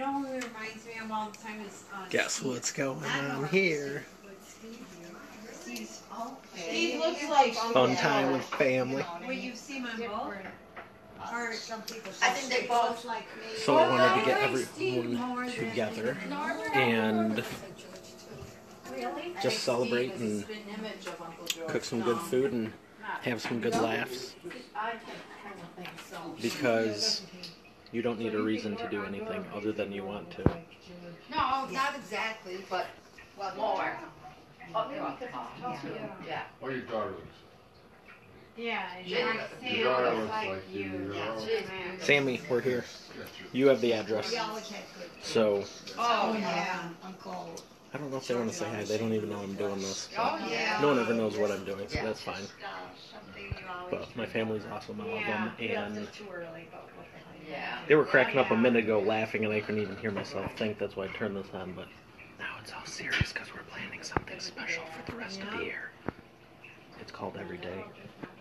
know who it reminds me of all the time is Guess Steve. what's going on here? Steve looks like Fun time with family. Will you see my both? Or some people. I think they both like me. So I wanted to get everyone together and just celebrate and cook some good food and have some good laughs. Because you don't need a reason to do anything other than you want to. No, not exactly, but more. Yeah. Or your daughter looks. Yeah, Your daughter looks like you. Sammy, we're here. You have the address. So, Oh, yeah. I don't know if they want to say hi. They don't even know I'm doing this. Oh, yeah. No one ever knows what I'm doing, so that's fine. But my family's awesome. I love them. And Yeah. they were cracking up a minute ago laughing, and I couldn't even hear myself think. That's why I turned this on. But now it's all serious because we're planning something special for the rest of the year. It's called Every Day.